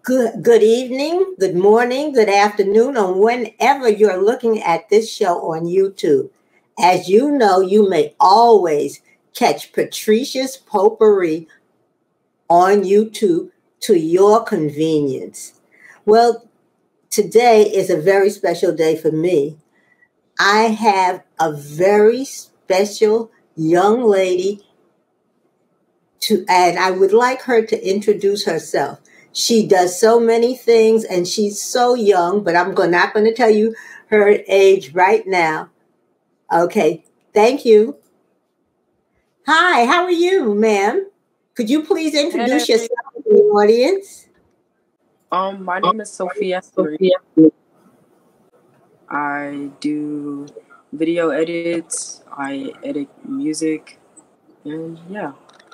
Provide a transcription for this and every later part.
Good evening, good morning, good afternoon, or whenever you're looking at this show on YouTube. As you know, you may always catch Patricia's Potpourri on YouTube to your convenience. Well, today is a very special day for me. I have a very special young lady and I would like her to introduce herself. She does so many things and she's so young, but not going to tell you her age right now. Okay, thank you. Hi, how are you, ma'am? Could you please introduce yourself to the audience? My name is Sophia. I do video edits, I edit music, and yeah.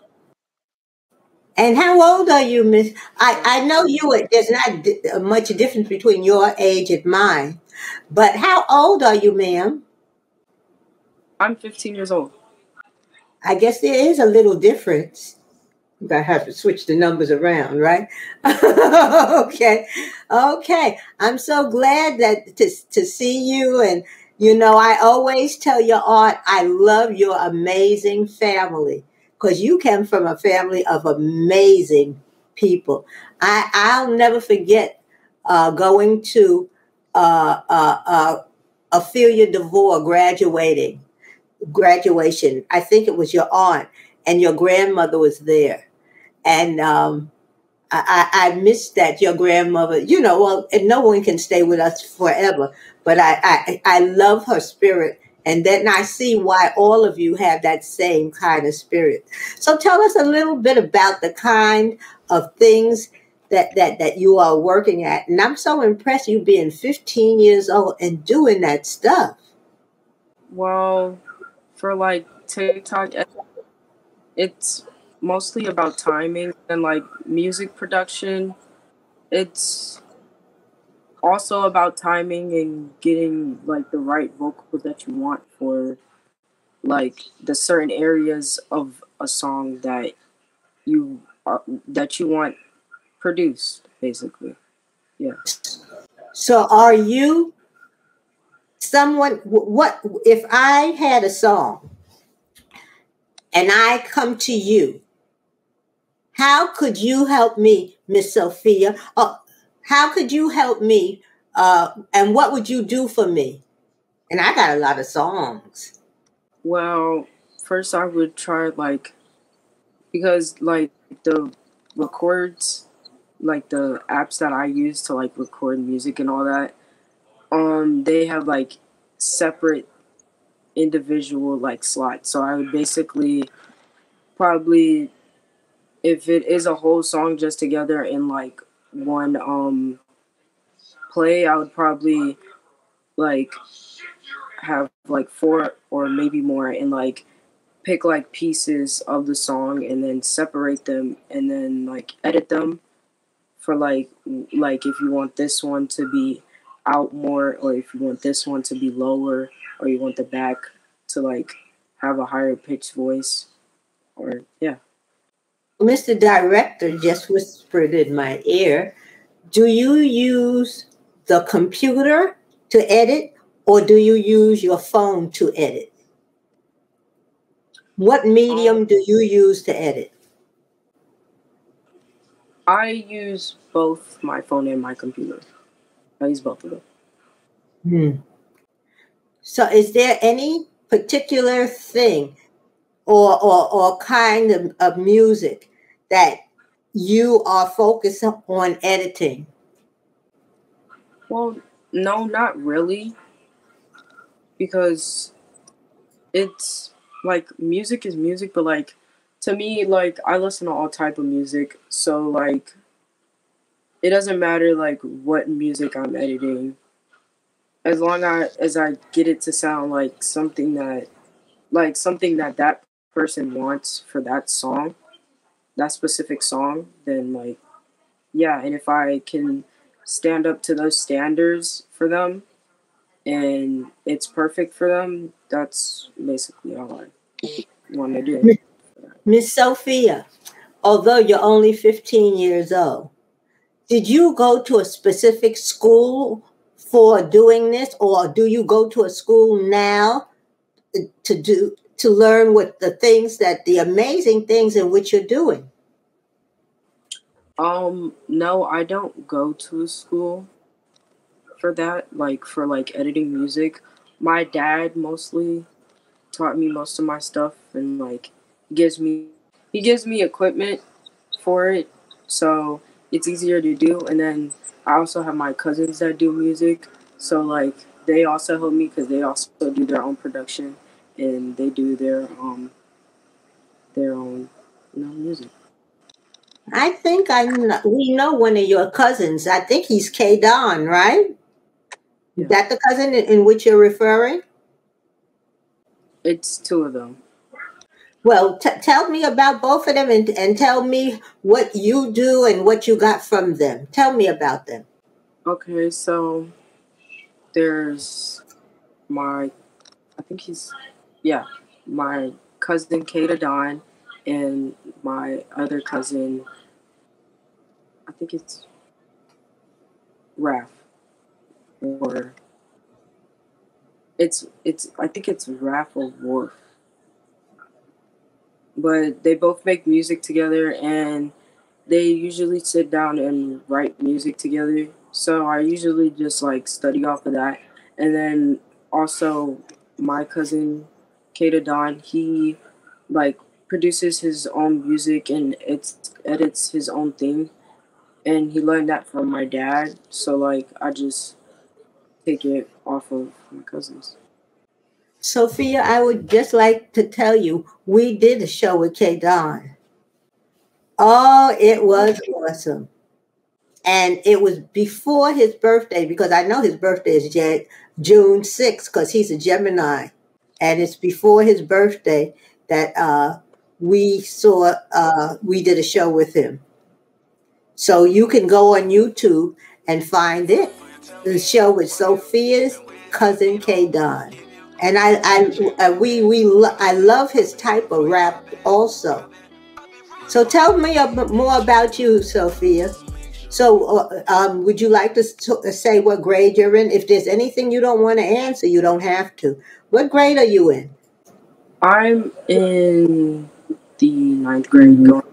And how old are you, Miss? I know there's not much difference between your age and mine, but how old are you, ma'am? I'm 15 years old. I guess there is a little difference. I have to switch the numbers around, right? Okay. I'm so glad to see you. And, I always tell your aunt, I love your amazing family because you came from a family of amazing people. I'll never forget going to Ophelia DeVore graduation. I think it was your aunt and your grandmother was there. And I missed that your grandmother, and no one can stay with us forever, but I love her spirit. And then I see why all of you have that same kind of spirit. So tell us a little bit about the kind of things that you are working at. And I'm so impressed you being 15 years old and doing that stuff. Well, for like TikTok, it's mostly about timing and like music production. It's also about timing and getting like the right vocals that you want for like the certain areas of a song that you want produced, basically. Yeah. So are you someone, what if I had a song and I come to you, how could you help me, Miss Sophia? How could you help me? And what would you do for me? And I got a lot of songs. Well, first I would try because like the records, like the apps that I use to like record music and all that, they have like separate individual like slots. So I would basically probably, if it is a whole song just together in like one play, I would probably like have like 4 or maybe more and like pick like pieces of the song and then separate them and then like edit them for like if you want this one to be out more or if you want this one to be lower or you want the back to like have a higher pitched voice or yeah. Mr. Director just whispered in my ear, do you use the computer to edit or do you use your phone to edit? What medium do you use to edit? I use both my phone and my computer. I use both of them. So is there any particular thing or kind of music that you are focused on editing? Well, no, not really. Because it's like music is music, but like to me, like I listen to all type of music. So like it doesn't matter like what music I'm editing. As long as I get it to sound like something that that person wants for that song, that specific song, then like yeah, and if I can stand up to those standards for them and it's perfect for them, that's basically all I want to do. Miss Sophia, although you're only 15 years old, Did you go to a specific school for doing this, or do you go to a school now to learn what the things that the amazing things in which you're doing? No, I don't go to a school for that, like for like editing music. My dad mostly taught me most of my stuff, and like gives me he gives me equipment for it, so it's easier to do. And then I also have my cousins that do music, so like they also help me because they also do their own production, and they do their own music. I think we know one of your cousins. I think he's K Don, right? Is Yeah, that the cousin in which you're referring? it's two of them. Well, tell me about both of them, and tell me what you do and what you got from them. Tell me about them. Okay, so there's my I think he's yeah, my cousin Kata Don, and my other cousin, I think it's Raph, or it's I think it's Raph or Worf. But they both make music together, and they usually sit down and write music together. So I usually just like study off of that. And then also my cousin Kata Don, he like produces his own music and it's edits his own thing. And he learned that from my dad. So like I just take it off of my cousins. Sophia, I would just like to tell you, we did a show with K Don. Oh, it was awesome. And it was before his birthday, because I know his birthday is June 6th, because he's a Gemini. And it's before his birthday that we did a show with him. So you can go on YouTube and find it. The show with Sophia's cousin K Don. And I love his type of rap also. So tell me more about you, Sophia. So, would you like to say what grade you're in? If there's anything you don't want to answer, you don't have to. What grade are you in? I'm in the ninth grade going.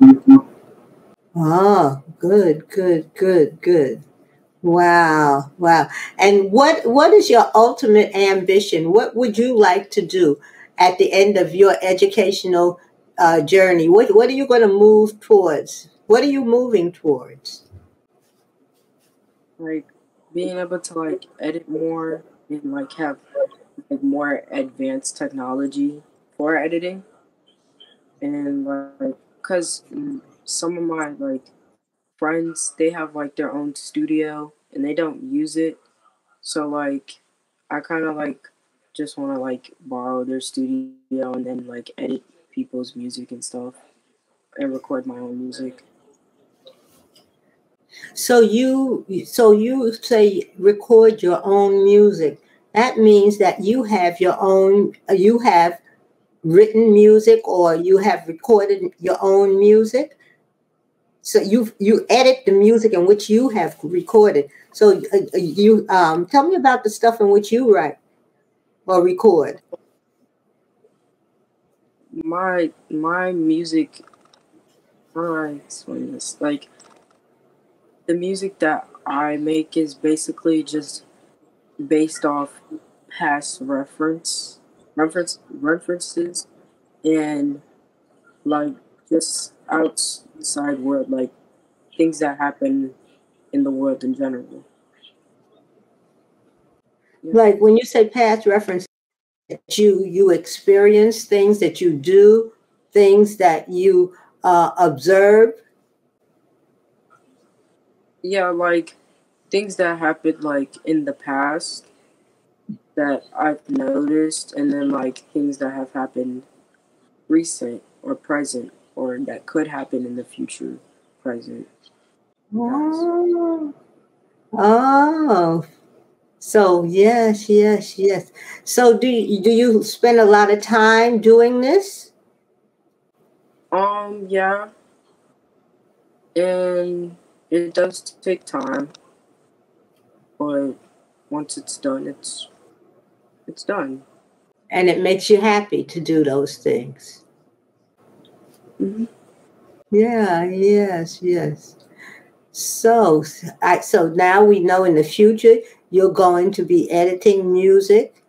Oh, good, good, good, good. Wow, wow. And what is your ultimate ambition? What would you like to do at the end of your educational journey? What are you going to move towards? What are you moving towards? Like being able to like edit more and like have like more advanced technology for editing, and like because some of my like friends, they have like their own studio and they don't use it, so like I kind of like just want to like borrow their studio and then like edit people's music and stuff and record my own music. So you say record your own music. That means that you have written music, or you have recorded your own music. So you edit the music in which you have recorded. So you tell me about the stuff in which you write or record. My music, how do I explain this? Like the music that I make is basically just based off past references, and like just outside world, like things that happen in the world in general. Yeah. Like when you say past reference, that you experience things that you do, things that you observe. Yeah, like things that happened like in the past that I've noticed, and then like things that have happened recent or present, or that could happen in the future, present, past. Oh, oh. So yes, yes, yes. So do you spend a lot of time doing this? Yeah, and It does take time, but once it's done, it's done. And it makes you happy to do those things. Hmm. Yeah, yes, yes. So now we know in the future you're going to be editing music,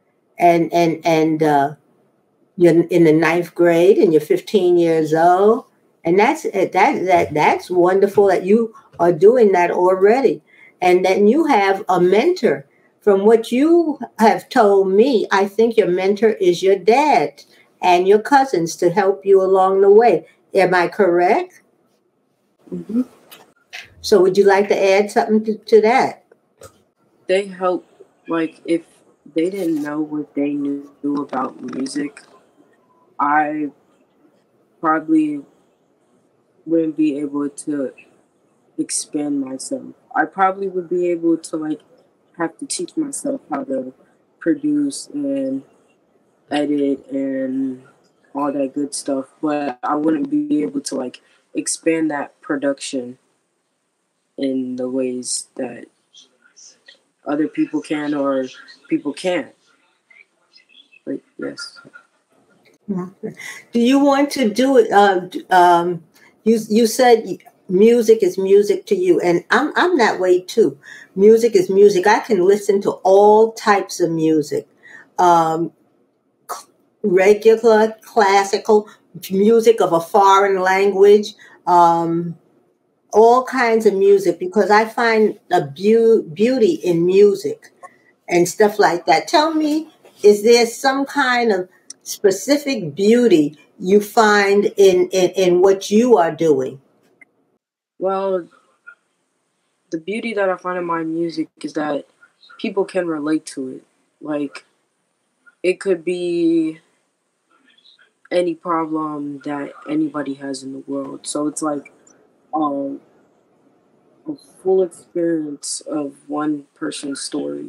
and you're in the ninth grade and you're 15 years old, and that's wonderful that you are doing that already, and then you have a mentor. From what you have told me, I think your mentor is your dad and your cousins to help you along the way. Am I correct? Hmm. So would you like to add something to that? They help, like, if they didn't know what they knew about music, I probably wouldn't be able to expand myself. I probably would be able to, like, have to teach myself how to produce and edit and all that good stuff, but I wouldn't be able to, like, expand that production in the ways that other people can or people can't. But yes. Okay. Do you want to do it? You said music is music to you, and I'm that way too. Music is music. I can listen to all types of music, um, regular, classical, music of a foreign language, um, all kinds of music, because I find a beauty in music and stuff like that. Tell me, is there some kind of specific beauty you find in what you are doing? Well, the beauty that I find in my music is that people can relate to it. Like, it could be any problem that anybody has in the world. So it's like um, a full experience of one person's story.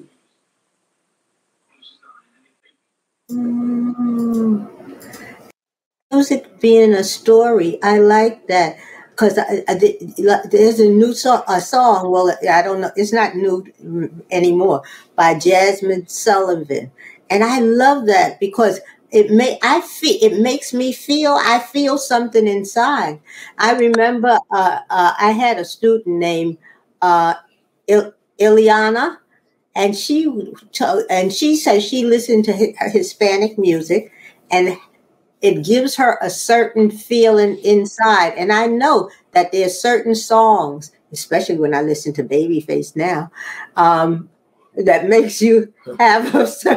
Mm, music being a story, I like that because there's a new song, Well, I don't know, it's not new anymore, by Jasmine Sullivan, and I love that because it makes me feel, I feel something inside. I remember I had a student named uh, Ileana, and she says she listened to Hispanic music, and it gives her a certain feeling inside. And I know that there's certain songs, especially when I listen to Babyface now, that makes you have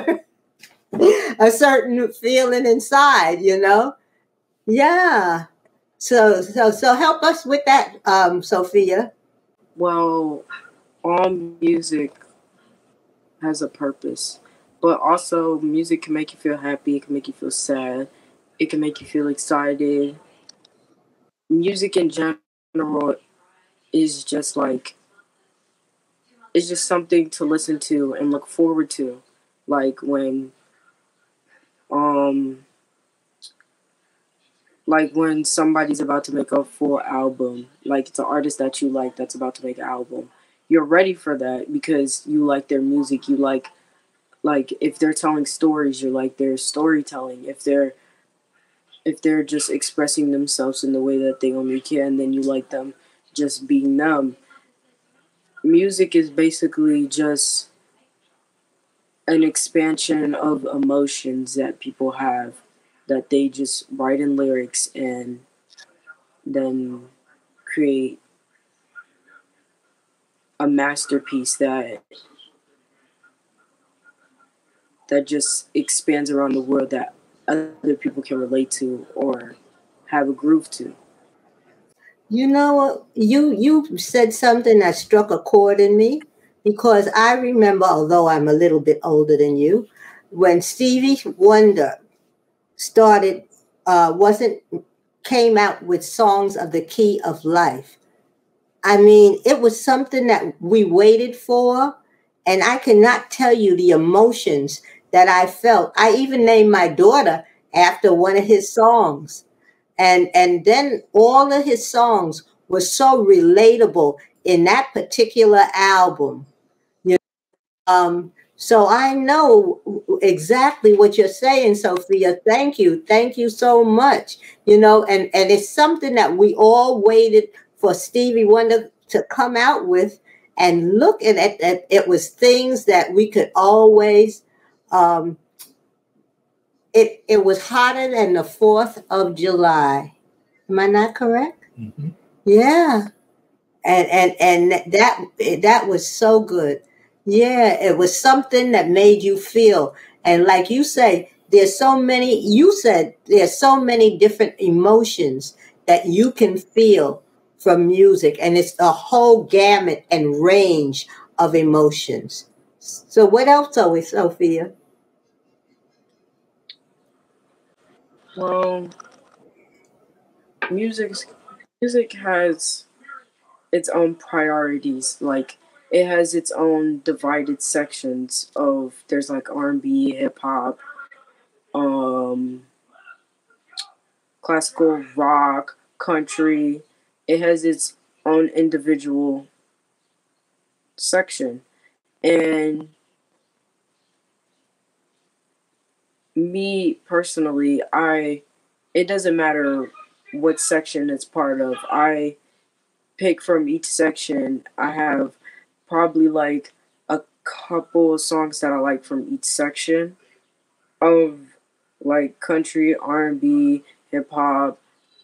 a certain feeling inside, you know? Yeah. So help us with that, Sophia. Well, all music has a purpose, but also music can make you feel happy, it can make you feel sad, it can make you feel excited. Music in general is just like, it's just something to listen to and look forward to. Like um when somebody's about to make a full album, like it's an artist that you like that's about to make an album. You're ready for that because you like their music. You like if they're telling stories, you like their storytelling. If they're just expressing themselves in the way that they only can, then you like them just being them. Music is basically just an expansion of emotions that people have that they just write in lyrics and then create a masterpiece that just expands around the world that other people can relate to or have a groove to. You know what? You said something that struck a chord in me, because I remember, although I'm a little bit older than you, when Stevie Wonder started wasn't came out with songs of the key of life. I mean, it was something that we waited for, and I cannot tell you the emotions that I felt. I even named my daughter after one of his songs, and then all of his songs was so relatable in that particular album. So I know exactly what you're saying, Sophia. Thank you so much. And it's something that we all waited for Stevie Wonder to come out with, and look at it. It was things that we could always. Um, it was hotter than the 4th of July. Am I not correct? Mm-hmm. Yeah. And that was so good. Yeah, it was something that made you feel. And like you say, you said there's so many different emotions that you can feel from music, and it's a whole gamut and range of emotions. So what else are we, Sophia? Well, music music has its own priorities. Like it has its own divided sections of there's like R&B, hip hop, um, classical rock, country. It has its own individual section. And me personally, I it doesn't matter what section it's part of. I pick from each section. I have probably like a couple of songs that I like from each section of like country, R&B, hip hop,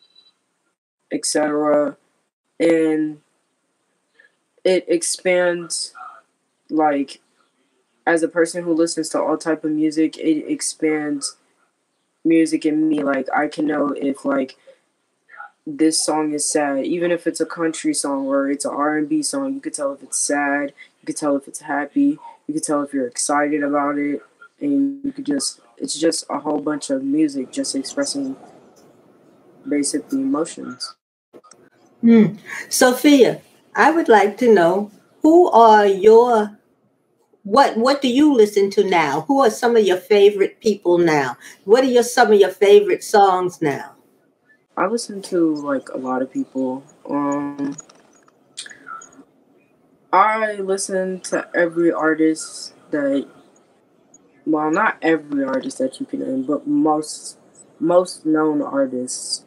etc. And it expands, like, as a person who listens to all type of music, it expands music in me. Like I can know if like this song is sad, even if it's a country song or it's an R&B song. You could tell if it's sad, you could tell if it's happy, you could tell if you're excited about it, and you could just it's just a whole bunch of music just expressing basically emotions. Sophia, I would like to know, who are your what do you listen to now? Who are some of your favorite people now? What are some of your favorite songs now? I listen to like a lot of people. I listen to every artist that, well, not every artist that you can name, but most known artists.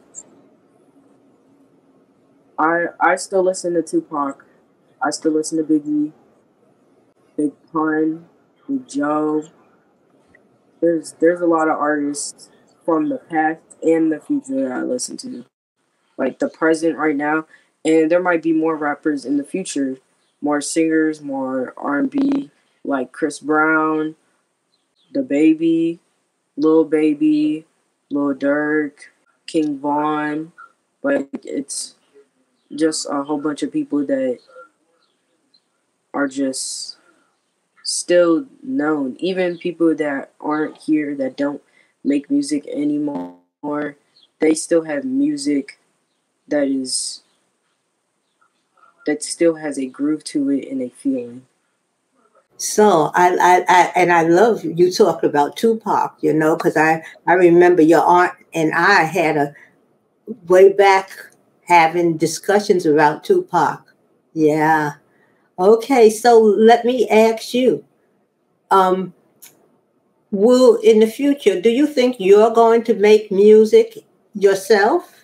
I still listen to Tupac. I still listen to Biggie, Big Pun, Big Joe. There's a lot of artists from the past and the future that I listen to. Like the present right now, and there might be more rappers in the future, more singers, more R&B, like Chris Brown, the Baby, Lil Baby, Lil Durk, King Von. But it's just a whole bunch of people that are just still known. Even people that aren't here, that don't make music anymore, they still have music that is that still has a groove to it and a feeling. So I love you talk about Tupac, because I remember your aunt and I had a way back having discussions about Tupac. Yeah. Okay, so let me ask you, um, will in the future, do you think you're going to make music yourself?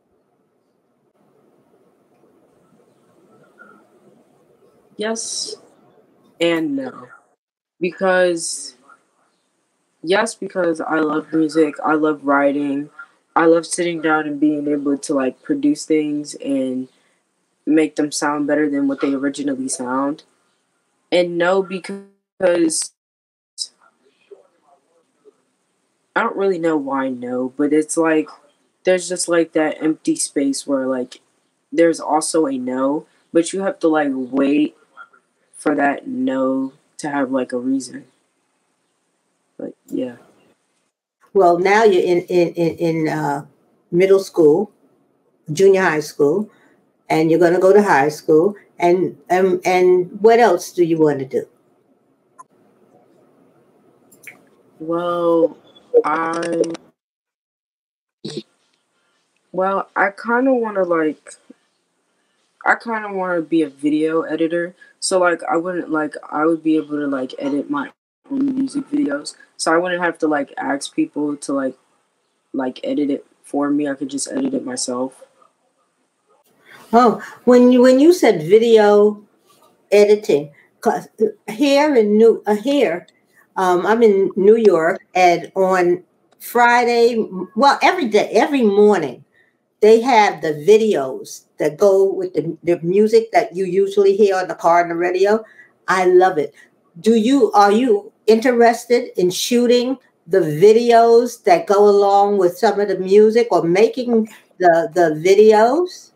Yes and no. Because yes, because I love music, I love writing, I love sitting down and being able to like produce things and make them sound better than what they originally sound. And no, because I don't really know why no, but it's like there's just like that empty space where like there's also a no, but you have to like wait for that no to have like a reason. But yeah. Well, now you're in middle school, junior high school, and you're going to go to high school. And what else do you want to do? Well, I I kind of want to like I kind of want to be a video editor. So like I would be able to like edit my own music videos. So I wouldn't have to like ask people to like edit it for me. I could just edit it myself. Oh, when you said video editing, 'cause here in I'm in New York, and on Friday, well, every day, every morning, they have the videos that go with the music that you usually hear on the car and the radio. I love it. Are you interested in shooting the videos that go along with some of the music, or making the videos?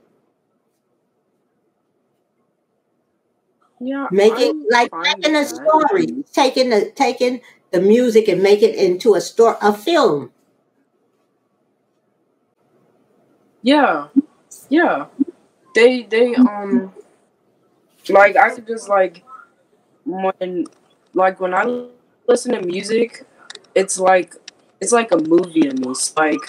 Yeah, Making, I'm like, fine taking with a that. story, taking the music and make it into a film. Yeah, yeah. They like I could just like when when I listen to music, it's like it's like a movie to me. It's like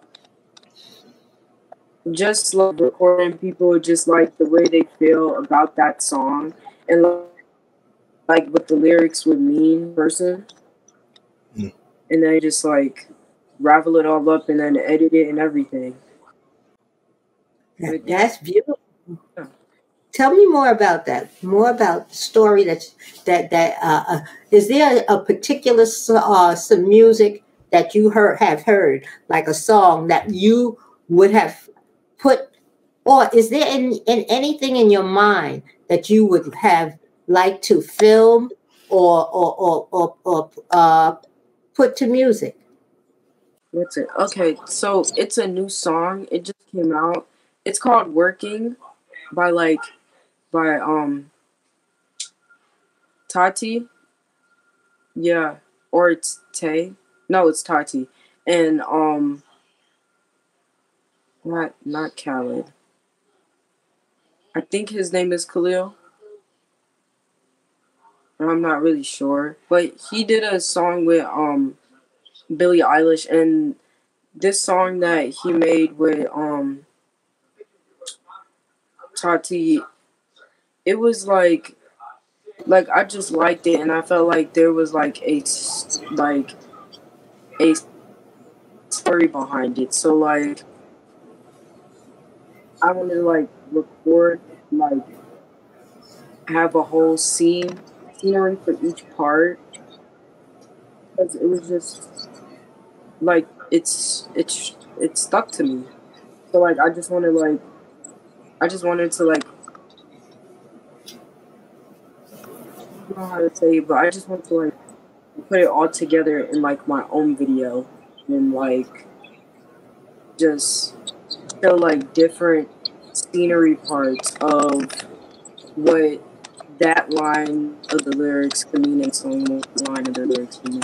just like recording people just like the way they feel about that song and like what the lyrics would mean person, Mm. and then just like ravel it all up and then edit it and everything. But yeah, That's beautiful. Tell me more about that. More about the story that is there a particular some music that you have heard, like a song that you would have put, or is there in anything in your mind that you would have liked to film, or put to music? that's it. Okay, so it's a new song. It just came out. It's called "Working" by by Tati. Yeah, or it's Tay. No, it's Tati. And not Khaled. I think his name is Khalil. I'm not really sure, but he did a song with Billie Eilish, and this song that he made with Tati, it was like I just liked it, and I felt like there was like a story behind it. So like I wanted to like record like have a whole scenery for each part because it was just like it stuck to me. So like I just wanted to like I don't know how to say it, but I just wanted to like put it all together in like my own video and like just show like different scenery parts of what that line of the lyrics can mean and some line of the lyrics can mean.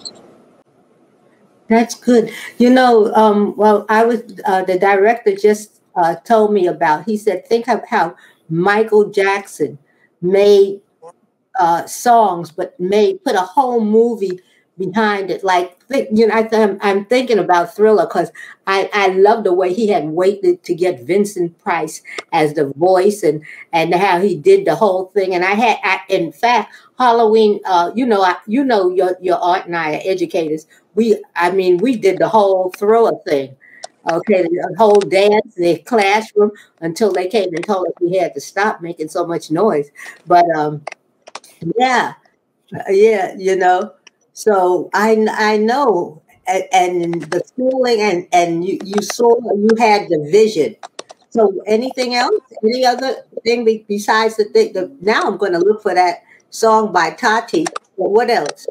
That's good. Well, I was the director just told me about. He said, think of how Michael Jackson made songs, but made put a whole movie behind it. Like, I'm thinking about Thriller because I love the way he had waited to get Vincent Price as the voice, and how he did the whole thing. And in fact, Halloween. Your aunt and I are educators. We did the whole Thriller thing. Okay, the whole dance in the classroom until they came and told us we had to stop making so much noise. But yeah, yeah, So I know, and the feeling, and you had the vision. So anything else? Any other thing besides the thing? Now I'm going to look for that song by Tati. But what else?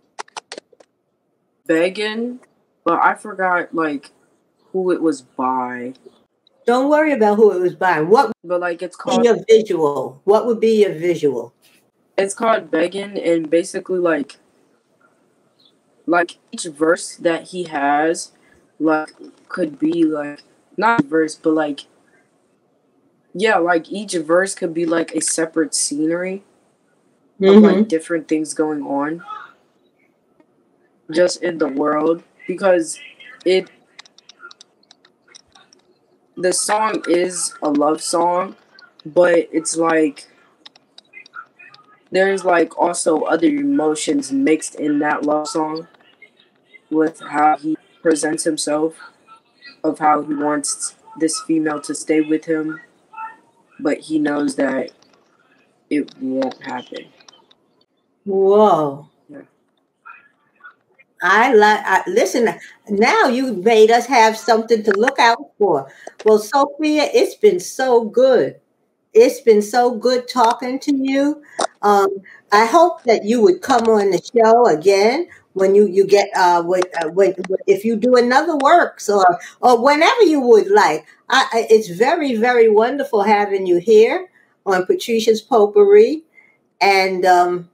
Beggin', but I forgot like who it was by. Don't worry about who it was by. What But like would be your visual? What would be your visual? it's called Beggin', and basically like each verse that he has like could be like not verse but like yeah, like each verse could be like a separate scenery of like Mm-hmm. different things going on just in the world because it the song is a love song, but it's like there's like also other emotions mixed in that love song with how he presents himself, of how he wants this female to stay with him, but he knows that it won't happen. Whoa. Yeah. Listen, now you made us have something to look out for. Well, Sophia, it's been so good. It's been so good talking to you. Um, I hope that you would come on the show again when you get when if you do another works or whenever you would like. It's very very wonderful having you here on Patricia's Potpourri, and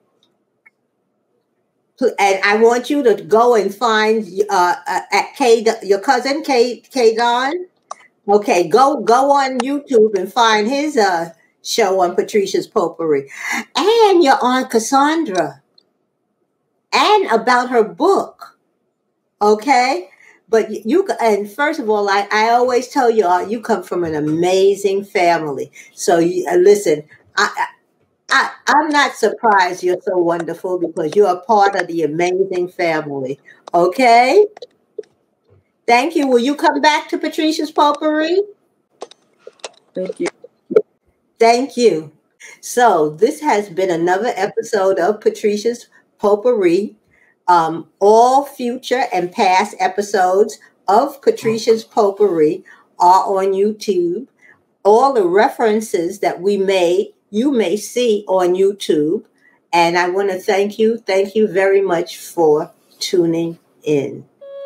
and I want you to go and find at your cousin K Don. Okay, go on YouTube and find his show on Patricia's Potpourri, and your aunt Cassandra, and about her book. Okay, but and first of all, I always tell you, you come from an amazing family. So listen, I'm not surprised you're so wonderful because you're a part of the amazing family. Okay, thank you. Will you come back to Patricia's Potpourri? Thank you. Thank you. So this has been another episode of Patricia's Potpourri. All future and past episodes of Patricia's Potpourri are on YouTube. All the references that we made, you may see on YouTube. And I want to thank you. Thank you very much for tuning in.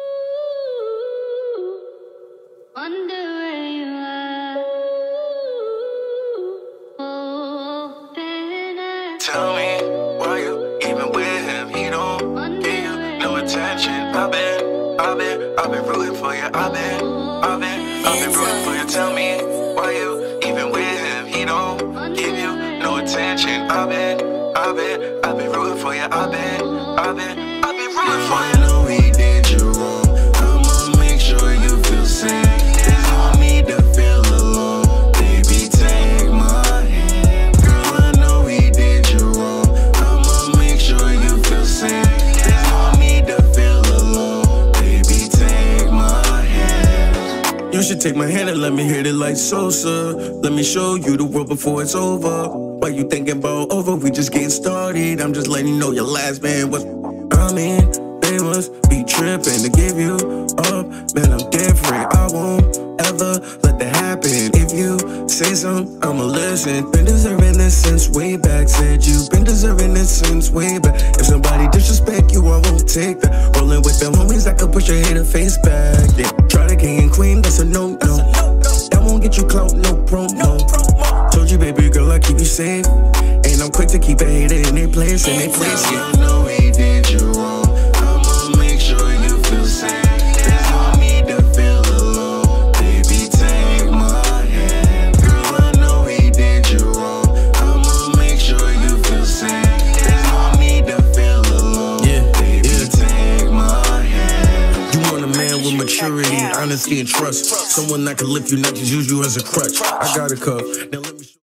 Tell me why you even with him? He don't give you no attention. I've been rooting for you. I've been rooting for you. Tell me why you even with him? He don't give you no attention. I've been rooting for you. I've been rooting for you. I know he did you wrong. I'ma make sure you feel safe. There's no need to feel alone. Baby, take my hand. Girl, I know he did you wrong. I'ma make sure you feel safe. There's no need to feel alone. Baby, take my hand. You should take my hand and let me hit it like Sosa. Let me show you the world before it's over. Why you thinking about over? We just getting started. I'm just letting you know your last man was. I mean, they must be tripping to give you up. Man, I'm different. I won't ever let that happen. If you say something, I'ma listen. Been deserving this since way back. Said you've been deserving this since way back. If somebody disrespect you, I won't take that. Rolling with them homies, I could push your hater face back. Yeah, try the king and queen, that's a no-no. That won't get you clout, no promo. Told you, baby girl, I keep you safe. And I'm quick to keep a hater in their place, in their place. I know he did you wrong. I'ma make sure you feel safe. There's no need to feel alone. Baby, take my hand. Girl, I know he did you wrong. I'ma make sure you feel safe. There's no need to feel alone. Baby, take my hand. You want a man with maturity, honesty, and trust. Someone that can lift you, not just use you as a crutch. I got a cup. Now let me